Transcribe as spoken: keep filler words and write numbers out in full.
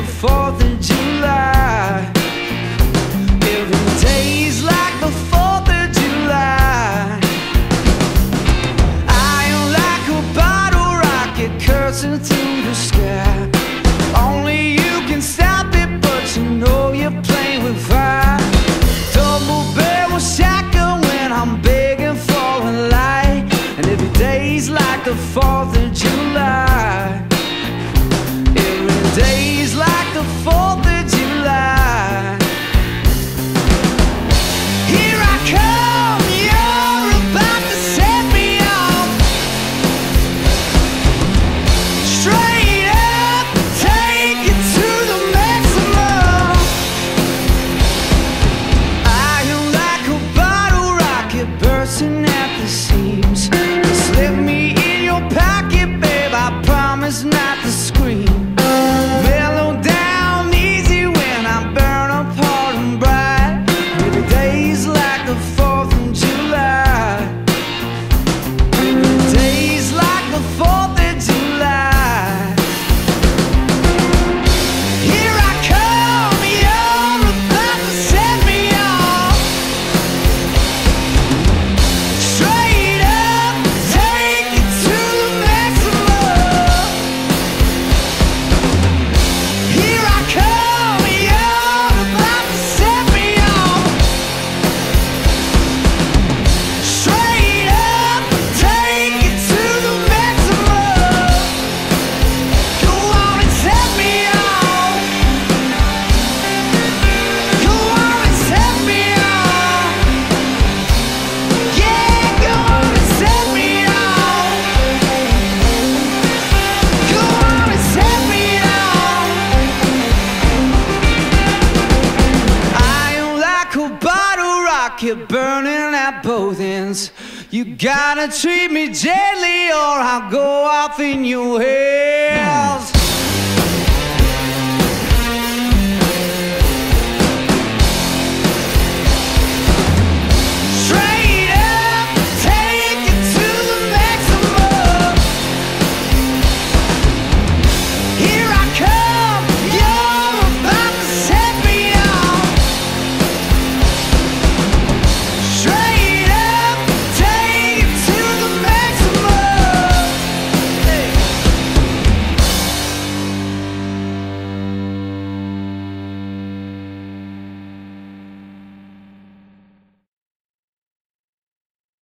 fourth of July. Every day's like the fourth of July. I am like a bottle rocket cursing through the sky. Only you can stop it, but you know you're playing with fire. Double barrel shotgun when I'm begging for a light. And every day's like the fourth of July. Every day's like the fourth of July. Here I come, you're about to set me off. Straight up, take it to the maximum. I am like a bottle rocket bursting at the seams. Slip me in your pocket, babe, I promise not to scream. Mellow down easy when I burn up hard and bright. Every day's like the fourth of July. Every day's like the fourth of July. Here I come, you're about to set me off. Straight up, take it to the maximum. Here I come, you're about to set me off. Straight up, take it to the maximum. Go on and set me off. Go on and set me off. Yeah, go on and set me off. Go on and set me off. I am like a bottle rocket burning at both ends. You gotta treat me gently or I'll go off in your hands.